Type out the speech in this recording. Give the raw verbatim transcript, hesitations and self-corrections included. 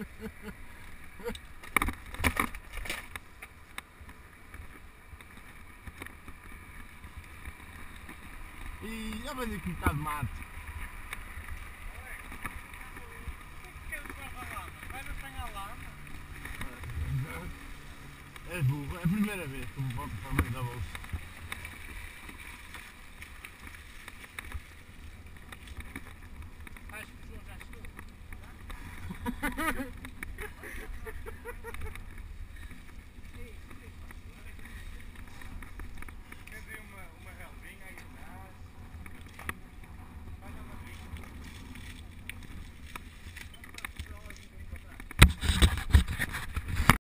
E já vejo aqui um bocado de mato. És burro, é a primeira vez que me boto para o meio da bolsa. Acho que o João já chegou.